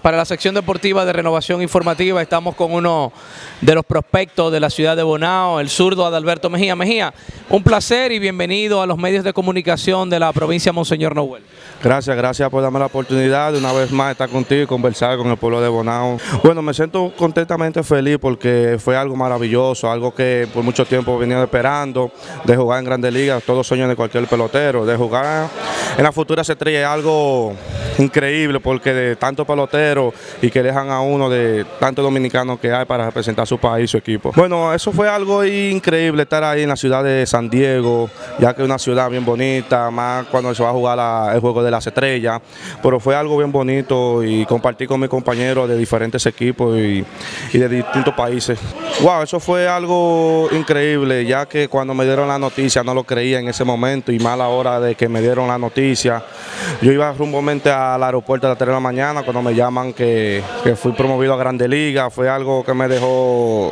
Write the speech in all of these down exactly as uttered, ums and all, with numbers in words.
para la sección deportiva de Renovación Informativa estamos con uno de los prospectos de la ciudad de Bonao, el zurdo Adalberto Mejía. Mejía, un placer y bienvenido a los medios de comunicación de la provincia de Monseñor Noel. Gracias, gracias por darme la oportunidad de una vez más estar contigo y conversar con el pueblo de Bonao. Bueno, me siento contentamente feliz porque fue algo maravilloso, algo que por mucho tiempo venía esperando, de jugar en Grandes Ligas, todos sueños de cualquier pelotero, de jugar en la futura estrella es algo increíble porque de tantos peloteros y que dejan a uno de tantos dominicanos que hay para representar su país, su equipo. Bueno, eso fue algo increíble estar ahí en la ciudad de San Diego, ya que es una ciudad bien bonita, más cuando se va a jugar la, el juego de las estrellas, pero fue algo bien bonito y compartir con mis compañeros de diferentes equipos y, y de distintos países. Wow, eso fue algo increíble, ya que cuando me dieron la noticia no lo creía en ese momento y más a la hora de que me dieron la noticia. Yo iba rumbamente al aeropuerto a las tres de la mañana cuando me llaman que, que fui promovido a Grandes Ligas. Fue algo que me dejó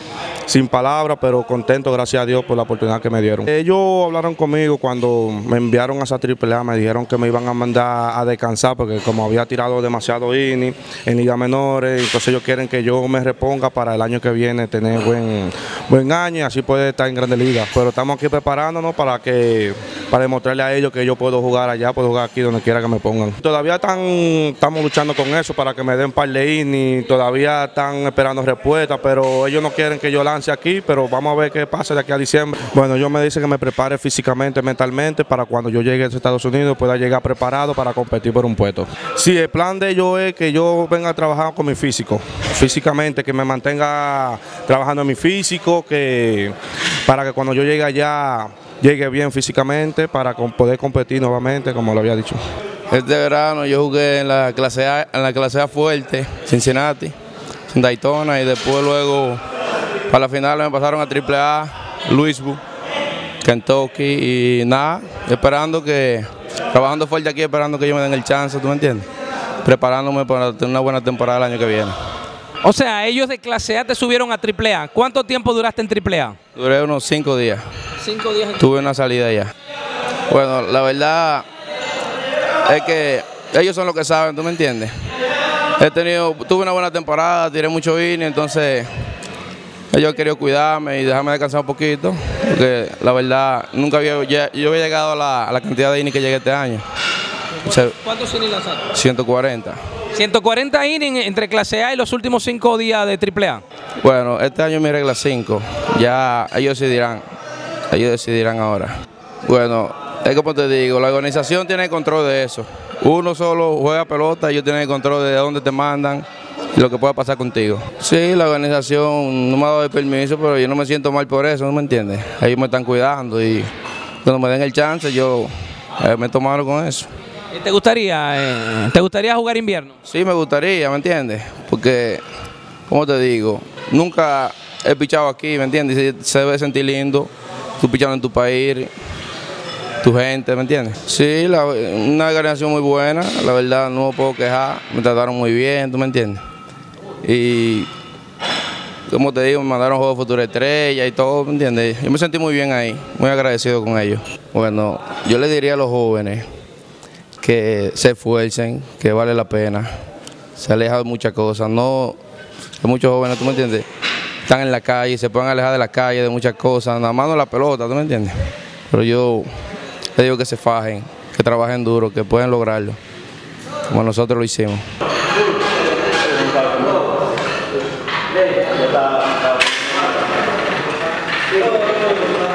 sin palabras, pero contento, gracias a Dios, por la oportunidad que me dieron. Ellos hablaron conmigo cuando me enviaron a esa triple A, me dijeron que me iban a mandar a descansar porque como había tirado demasiado inning en ligas menores, entonces ellos quieren que yo me reponga para el año que viene tener buen, buen año y así poder estar en Grandes Ligas. Pero estamos aquí preparándonos para que para demostrarle a ellos que yo puedo jugar allá, puedo jugar aquí donde quiera que me pongan. Todavía están, estamos luchando con eso para que me den un par de innings, todavía están esperando respuestas, pero ellos no quieren que yo lance aquí, pero vamos a ver qué pasa de aquí a diciembre. Bueno, yo me dice que me prepare físicamente, mentalmente, para cuando yo llegue a Estados Unidos pueda llegar preparado para competir por un puesto. Sí, el plan de ellos es que yo venga a trabajar con mi físico, físicamente, que me mantenga trabajando en mi físico, que para que cuando yo llegue allá llegue bien físicamente para poder competir nuevamente, como lo había dicho. Este verano yo jugué en la clase A, en la clase A fuerte, Cincinnati, en Daytona, y después luego para la final me pasaron a triple A, Louisville, Kentucky, y nada, esperando que, trabajando fuerte aquí, esperando que ellos me den el chance, ¿tú me entiendes? Preparándome para tener una buena temporada el año que viene. O sea, ellos de clase A te subieron a triple A. ¿Cuánto tiempo duraste en triple A? Duré unos cinco días. Cinco días. En Tuve una salida ya. Bueno, la verdad es que ellos son los que saben, ¿tú me entiendes? He tenido, tuve una buena temporada, tiré mucho innings, entonces ellos han querido cuidarme y dejarme descansar un poquito, porque la verdad nunca había, yo había llegado a la, a la cantidad de innings que llegué este año. O sea, ¿cuántos innings lanzaste? ciento cuarenta. ciento cuarenta innings entre clase A y los últimos cinco días de triple A. Bueno, este año mi regla cinco, ya ellos decidirán, ellos decidirán ahora. Bueno, es como te digo, la organización tiene el control de eso. Uno solo juega pelota, ellos tienen el control de dónde te mandan y lo que pueda pasar contigo. Sí, la organización no me ha dado el permiso, pero yo no me siento mal por eso, ¿no me entiendes? Ellos me están cuidando y cuando me den el chance yo eh, me tomaron con eso. ¿Te gustaría, eh, ¿Te gustaría jugar invierno? Sí, me gustaría, ¿me entiendes? Porque, como te digo, nunca he pichado aquí, ¿me entiendes? Se, se debe sentir lindo, tú pichando en tu país, tu gente, ¿me entiendes? Sí, la, una organización muy buena, la verdad no me puedo quejar, me trataron muy bien, ¿tú me entiendes? Y, como te digo, me mandaron juegos Futura Estrella y todo, ¿me entiendes? Yo me sentí muy bien ahí, muy agradecido con ellos. Bueno, yo le diría a los jóvenes que se esfuercen, que vale la pena, se aleja de muchas cosas, no, hay muchos jóvenes, ¿tú me entiendes? Están en la calle, se pueden alejar de la calle, de muchas cosas, nada más no la pelota, ¿tú me entiendes? Pero yo les digo que se fajen, que trabajen duro, que pueden lograrlo, como nosotros lo hicimos. Está